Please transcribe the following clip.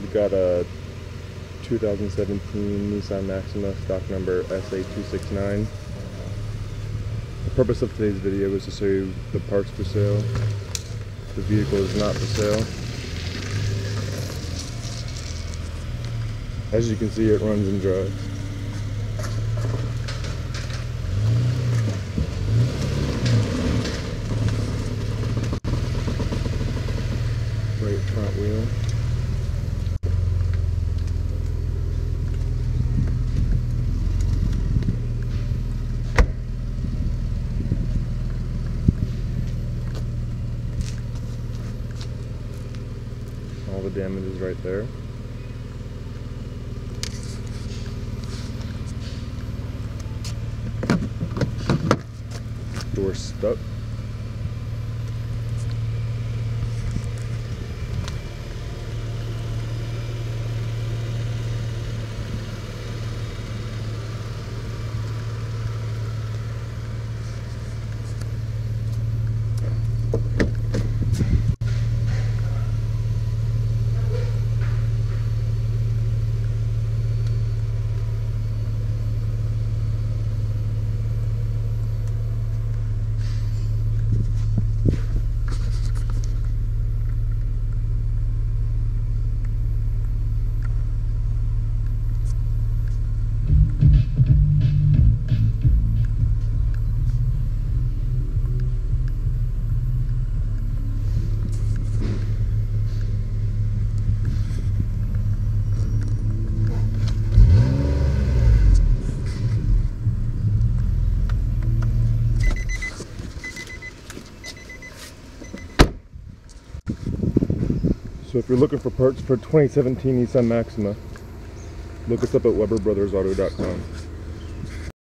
We got a 2017 Nissan Maxima, stock number SA269. The purpose of today's video is to show you the parts for sale. The vehicle is not for sale. As you can see, it runs and drives. Right front wheel. All the damage is right there. Door stuck. So if you're looking for parts for 2017 Nissan Maxima, look us up at WeberBrothersAuto.com.